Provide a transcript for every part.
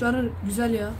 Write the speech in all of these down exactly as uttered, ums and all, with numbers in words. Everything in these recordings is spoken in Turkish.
kuşları güzel ya.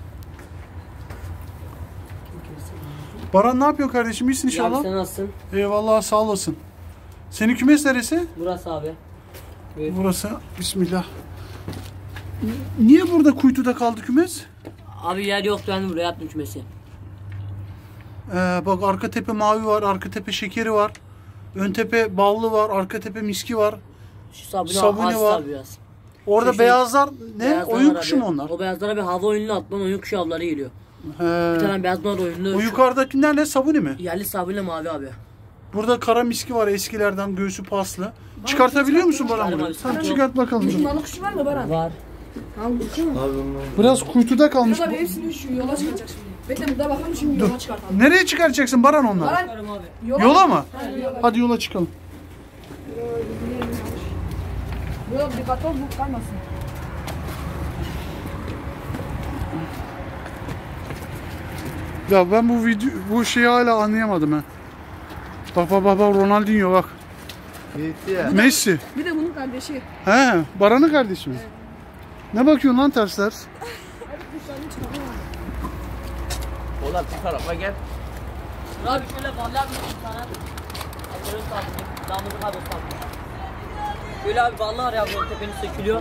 Baran ne yapıyor kardeşim? İyisin inşallah. Ya sen nasılsın? Eyvallah, sağ olasın. Senin kümes neresi? Burası abi. Buyur. Burası. Bismillah. Niye burada kuytuda kaldı kümes? Abi yer yoktu, ben buraya yaptım kümesi. Ee, bak arka tepe mavi var, arka tepe şekeri var. Ön tepe ballı var, arka tepe miski var. Şu sabunu, Sabuni var. var. Biraz. Orada Şu şey- beyazlar ne? Beyazlar oyun var kuşu abi. mu onlar? O beyazlara bir hava oyununu atman oyun kuşu avları geliyor. He. Bir tane beyazlar oyunlu. O yukarıdakiler ne? Sabuni mi? Yerli sabunla mavi abi. Burada kara miski var eskilerden, göğsü paslı. Çıkartabiliyor musun Baran Çıkarım bunu? abi, Sen sıkıntı çıkart bakalım. Bizim balık kuşu var mı Baran? Var. Tamam bakalım. Biraz kuytuda kalmış. Tabii hepsini şu yola çıkaracak şimdi. Bekle burada bakalım şimdi yola çıkartalım. Nereye çıkaracaksın Baran onları? Baran Çıkarım abi. yola, Yola mı? Ha, yola. Hadi yola çıkalım. Yola dikkatli ol bu kaymasın. Ya ben bu video bu şeyi hala anlayamadım ha. Bak bak bak bak, Ronaldinho bak. Messi. Bir de bunun kardeşi. He, Baran'ın kardeşi mi? Ne bakıyorsun lan ters ters? Oğlum şu tarafa gel. Abi şöyle vallahi bir tane. Abi sabunu. Damızı kadar sabunu. Böyle abi vallahi var ya, böyle tepeni sökülüyor.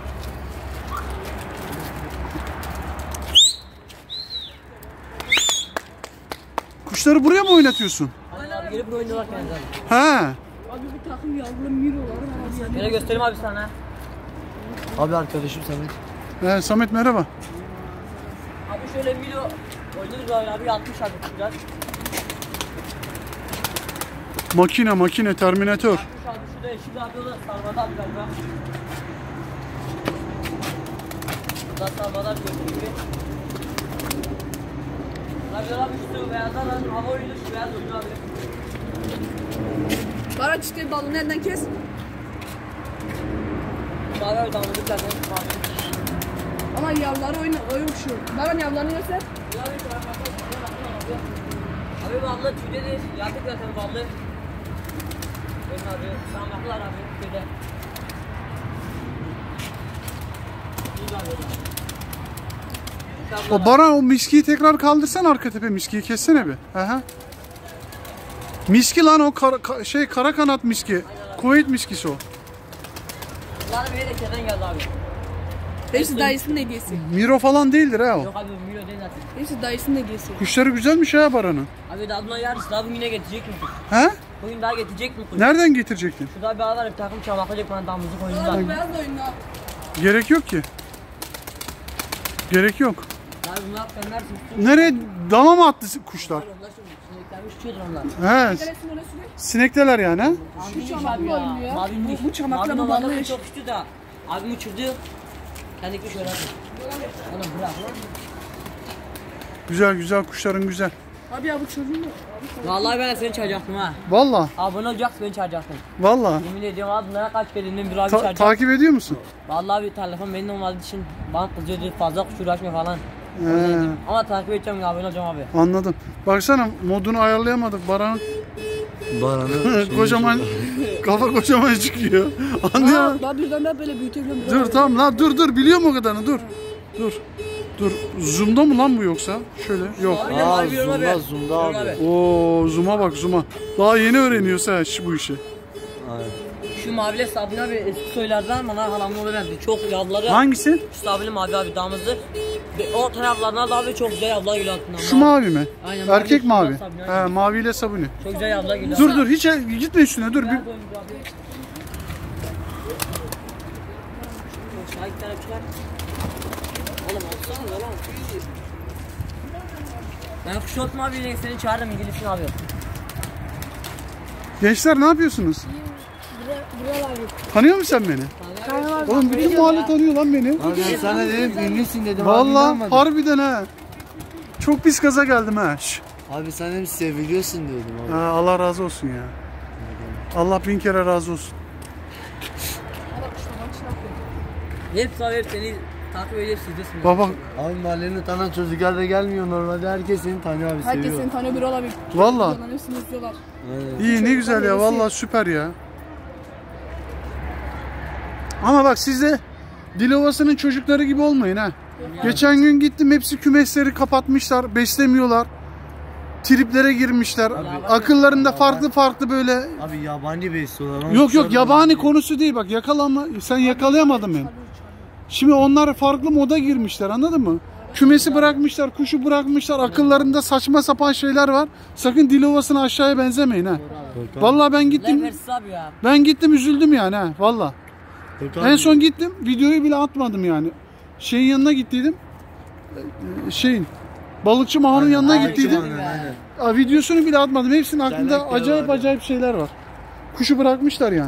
Kuşları buraya mı oynatıyorsun? Abi gelip bu oyunda var kendileri. He. Abi bir takım yavru mirolar var. Yine göstereyim abi sana. Abi arkadaşım Samet. He, Samet merhaba. Abi şöyle milo oynuyoruz abi, abi altmış abi biraz. Makine makine Terminator. altmış abi şurada eşit abi, o da sarmada abi galiba. Bu da sarmada abi gördüğün gibi. Abi abi üstü beyazlar abi, hava oyunu şu beyaz oyunu abi. Baran çiftliği balığı nereden kes? Mavi abi damladık zaten. Mavi. Ama yavruları oyun, oyun kuşu. Baran yavrularını göster. Abi şu an abi. Abi vallahi tüyde değil. Yaptık zaten vallahi. Benim abi sarmaklar abi tüyde. İyi abi. O Baran o miskiyi tekrar kaldırsan, arka tepe miskiyi kessene bir. Aha. Miski lan o kara, ka- şey kara kanat miski. Kuveyt miskisi o. Bunlar bir de keden geldi abi. Hepsi dayısının hediyesi. Miro falan değildir ha o. Yok abi milo değil zaten. Hepsi dayısının hediyesi. Kuşları güzelmiş ha Baran'ın. Abi daha bunlar yarısı daha bugüne getirecek mi kuş? He? Bugün daha getirecek mi kuş? Nereden getirecektin? Şurada bir ağ var, bir takım çamaklayacak bana damızlık oyuncular. Baran beyaz da oyunda. Gerek yok ki. Gerek yok. Abi bunlar fenler süslü. Nereye dama mı attı kuşlar? Onlar şimdi sineklenmiş uçuyordur onlar. He. Neresini orası ne? Sinekteler yani ha? Mavi çamaklı abi oyunu ya. Mavi Bu- bu çamakla Mavi bu normalde ballı çok uçtu da. Abim uçurdu. Kendi kuş öyle. Oğlum bırak lan. Güzel güzel, kuşların güzel. Abi ya bu çocuğun mu? Vallahi ben de seni çağıracaktım ha. Valla Abone olacaksın, beni çağıracaktın. valla. Yemin ediyorum abi bunlara kaç kere dedim bir abi Ta- çağıracak. takip ediyor musun? Vallahi bir telefon benim olmadığı için bana kızıyordu, fazla kuş uğraşma falan. He, Ama takip edeceğim, abone olacağım abi. anladım. Baksana modunu ayarlayamadık. Baran'ın Baran'ı kocaman kafa kocaman çıkıyor. Anlıyor. Aa, daha birden daha böyle büyütebiliyorum. Dur tamam lan, dur dur, biliyorum o kadarını, dur. Dur. Dur. Zoom'da mı lan bu yoksa? Şöyle. Yok. Abi de Aa, mavi yorum zoom'da, abi. zoom'da Yorum abi. Oo, zoom'a bak, zoom'a. Daha yeni öğreniyorsa ha şu bu işi. Aynen. Şu maviyle Sabine abi eski soylardan bana halamın oğlu verdi. Çok yavruları. Hangisi? Şu Sabine mavi abi damızlı. Ve o taraflarına da abi çok güzel yavrular geliyor altından. Şu mavi mi? Aynen, Erkek mavi, mavi. Sabine, He, aynen. maviyle sabuni. Çok güzel yavrular geliyor. Dur dur, hiç gitme üstüne, dur. Bir... Beyaz oyuncu abi. Şuna iki tane çıkar. Oğlum alsana lan. Ben Kuşot maviyle seni çağırırım, İngilizsin abi. Gençler ne yapıyorsunuz? Tanıyor musun sen beni? Oğlum bütün mahalle tanıyor lan beni. Abi ben sana dedim ünlüsün dedim. abi, Vallahi inanmadın. harbiden ha. Çok pis gaza geldim ha. Şş. Abi sen dedim seviliyorsun diyordum abi. Ha, Allah razı olsun ya. Allah bin kere razı olsun. Hepsi abi hep seni takip edip sizdesin. Baba Abi mahallenin tanınan çocuklar da gelmiyor normalde, herkes seni tanıyor abi, Herkes seviyor. seni tanıyor, bir olabilir. valla. Onların hepsini izliyorlar. Aynen. İyi, ne güzel ya, vallahi süper ya. Ama bak siz de Dilovası'nın çocukları gibi olmayın ha. Geçen gün gittim, hepsi kümesleri kapatmışlar, beslemiyorlar. Triplere girmişler. Akıllarında farklı farklı böyle. Abi yabani besliyorlar. Yok yok, yabani konusu değil bak, yakalama, sen yakalayamadın beni. Şimdi onlar farklı moda girmişler, anladın mı? Kümesi bırakmışlar, kuşu bırakmışlar, akıllarında saçma sapan şeyler var. Sakın Dilovası'na aşağıya benzemeyin ha. Vallahi ben gittim, Hırsız abi ya. ben gittim üzüldüm yani ha, vallahi. Yok En abi. son gittim, videoyu bile atmadım yani. Şeyin yanına gittiydim. Ee, Şeyin Balıkçı Mahon'un yanına Aynen, gittiydim. aynen, aynen. Aa, videosunu bile atmadım. Hepsinin aklında Dernekler acayip var. acayip şeyler var. Kuşu bırakmışlar yani.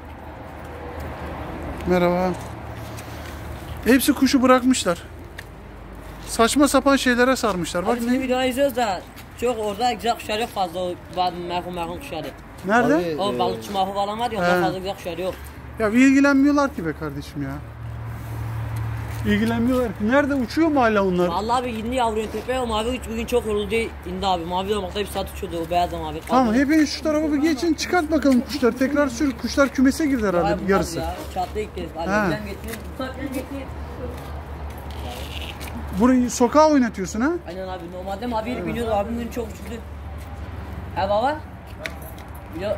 Merhaba. Hepsi kuşu bırakmışlar. Saçma sapan şeylere sarmışlar. Bak Abi senin videonu izliyoruz da çok orada güzel kuşlar yok fazla, o bazı merhum merhum kuşları. nerede? Abi, O Ee, balıkçı mahvu falan var ya, He. ondan fazla güzel kuşlar yok. Ya ilgilenmiyorlar ki be kardeşim ya. İlgilenmiyorlar ki. Nerede, uçuyor mu hala onlar? Vallahi abi indi yavru tepeye, o mavi uç bugün çok yoruldu indi abi. Mavi olmakta bir saat uçuyordu, o beyaz da mavi. Tamam, hepiniz şu tarafa bir geçin, çıkart bakalım kuşları. Tekrar sür. Kuşlar kümese girdi herhalde Abi, yarısı. Ya, çatlı ilk kez. Abi He. ben getireyim, uçaktan getireyim. Burayı sokağa oynatıyorsun ha? Aynen abi, normalde maviyle biniyordu, abim bugün çok uçurdu. He baba? Yo,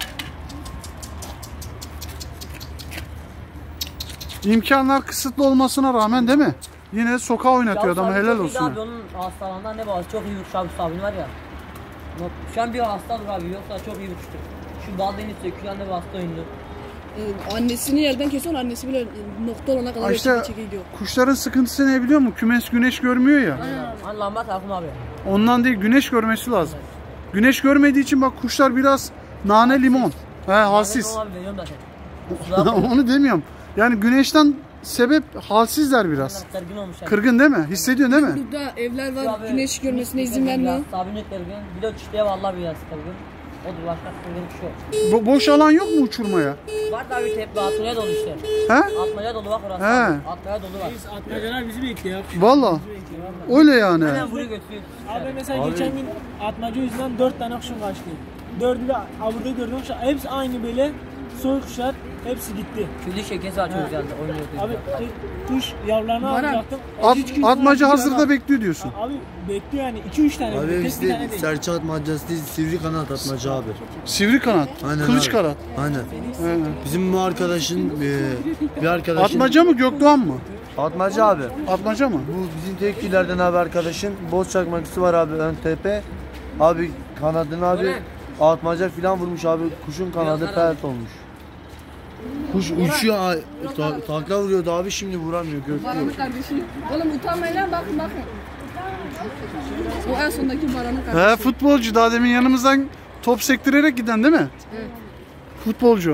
İmkanlar kısıtlı olmasına rağmen değil mi? Yine sokağa oynatıyor Yavuz adamı, abi helal çok iyiydi olsun. Abi onun hastalığından ne bağlı, çok iyi uçtu abi, sabuni var ya. Şu an bir hastadır abi, yoksa çok iyi uçtu. Şu baldeni sökülen de bir hasta oyundu. Ee, annesini yerden kesiyor, annesi bile nokta olana kadar Ha işte çeke çeke gidiyor. kuşların sıkıntısı ne biliyor musun? Kümes güneş görmüyor ya. Hani lamba takım abi. Ondan değil, güneş görmesi lazım. Güneş görmediği için bak kuşlar biraz nane limon. He, halsiz. Abi veriyorum zaten. Onu demiyorum. Yani güneşten sebep halsizler biraz. Kırgın olmuş yani. Kırgın değil mi? Hissediyorsun değil mi? Burada evler var, Abi, güneş görmesine izin biraz vermiyor. Sabuni kırgın. Bir de çiftliğe vallahi biraz kırgın. Odur, başka kırgın bir şey yok. Bo- boş alan yok mu uçurmaya? Var da bir tepe atmaya dolu işte. He? Atmaya dolu bak orası. He. Abi. Atmaya dolu var. Atmacalar bizi bekliyor. Valla. Öyle yani. Hemen buraya götürüyor. Abi mesela geçen gün atmaca yüzünden dört tane kuşum kaçtı. Dördü de avurda gördüm kuşlar. Hepsi aynı böyle soy kuşlar. Hepsi gitti. Külli şekesi var çok güzeldi. Oynuyor. Abi ku- kuş yavrularını Bana- alacaktım. At, Üç gün atmaca sonra hazırda gidiyor bekliyor diyorsun. adam. Abi bekliyor yani iki üç tane. Abi Tek bir işte tane değil. serçe atmacası değil, sivri kanat atmaca abi. Sivri kanat, Aynen kılıç abi. kanat. Aynen. He. Bizim bu arkadaşın e, bir arkadaşın Atmaca mı Gökdoğan mı? Atmaca abi. Atmaca mı? Bu bizim tekkilerden abi arkadaşın. Boz çakmakçısı var abi ön tepe. Abi kanadını abi atmaca filan vurmuş abi. Kuşun kanadı pert olmuş. Kuş uçuyor, ay- ta- takla vuruyordu abi, şimdi vuramıyor, göküyor. Baran'ın kardeşi. Oğlum utanmayın lan, bakın bakın. O en sondaki Baran'ın kardeşi. He, futbolcu, daha demin yanımızdan top sektirerek giden değil mi? Evet. Futbolcu.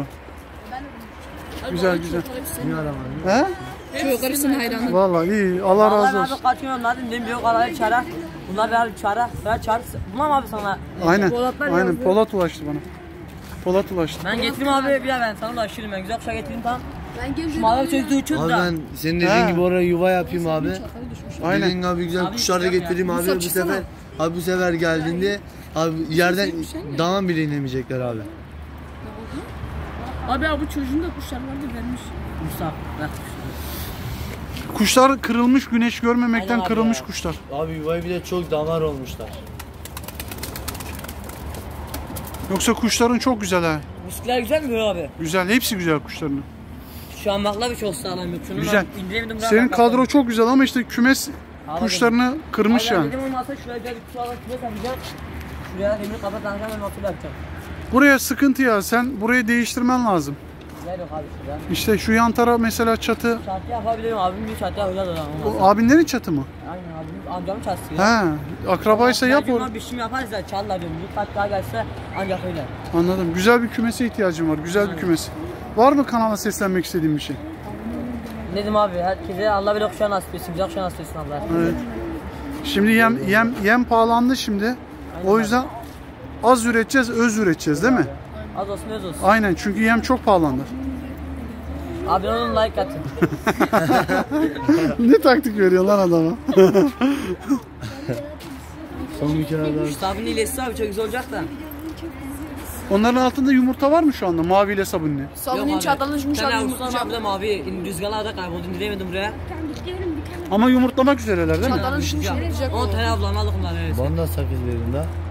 Güzel güzel. He? Çoğu karısının hayranı. Vallahi iyi. Allah razı Vallahi olsun. abi kaçmıyorum zaten. Benim büyük olayı çara. Bunlar bir abi çara. Ben çara. Bulmam abi sana. Aynen. Polatlar Aynen. yazdı. Polat ulaştı bana. Polat ulaştı. Ben getireyim abi bir ya, ben sana ulaşırım. Ben güzel kuşa getireyim tamam. Ben geleceğim. Mavi çocukluğu uçurdu Abi da. ben senin dediğin He. gibi oraya yuva yapayım abi. Aynen. Dediğin abi güzel Abi kuşlar da güzel getireyim ya. abi. Musab Bu çıksana. sefer abi bu sefer geldiğinde abi yerden dağın bile inemeyecekler abi. Abi abi bu çocuğun da kuşlar vardı vermiş. Mustafa. Bak. Kuşlar kırılmış, güneş görmemekten Aynen abi kırılmış ya. kuşlar. Abi yuvayı bile çok damar olmuşlar. Yoksa kuşların çok güzel ha. Miskler güzel mi böyle abi? Güzel, hepsi güzel kuşların. Şu an bakla bir çok sağlam yok. Şunu Güzel. ben indiremedim. daha Senin bak- kadro çok güzel ama işte kümes Abi, kuşlarını kırmış Aynen yani. dedim olmazsa şuraya gel bir kutu alıp kümes yapacağım. Şuraya demir kapat alacağım, ben nasıl yapacağım? Buraya sıkıntı ya. Sen burayı değiştirmen lazım. Yer yok abi şuraya. İşte şu yan taraf mesela çatı. Çatı yapabilirim abim, bir çatı yapacağız o zaman. O abinlerin çatı mı? Aynen abim, amcamın çatısı ya. He. Akrabaysa yap Belki or. onlar bir şey yaparız ya, çarlar diyorum. Bir kat daha gelse ancak öyle. Anladım. Güzel bir kümese ihtiyacım var. Güzel bir kümes. Var mı kanala seslenmek istediğin bir şey? Ne dedim abi, herkese Allah böyle kuşağı nasip etsin, güzel kuşağı nasip etsin Allah. Evet. Şimdi yem yem yem pahalandı şimdi. O yüzden az üreteceğiz, öz üreteceğiz değil mi? Az olsun öz olsun. Aynen, çünkü yem çok pahalandı. Abi onun like atın. Ne taktik veriyor lan adama? Son bir kere daha. Şu abinin ilesi abi çok güzel olacak da. Onların altında yumurta var mı şu anda? Maviyle sabunlu. Sabunun çatalı düşmüş Sen abi Ağustos yumurtlayacağım. abi de mavi rüzgarlarda kayboldu, indiremedim buraya. Diyorum bir tane Ama yumurtlamak üzereler değil mi? Çatanın dışını çıkacak. on tane ablam aldık bunları. Bana da sakız verin de.